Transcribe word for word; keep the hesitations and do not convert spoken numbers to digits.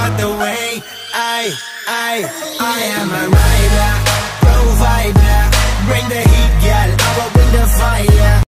about the way I, I, I am a rider, provider. Bring the heat, girl, I will bring the fire.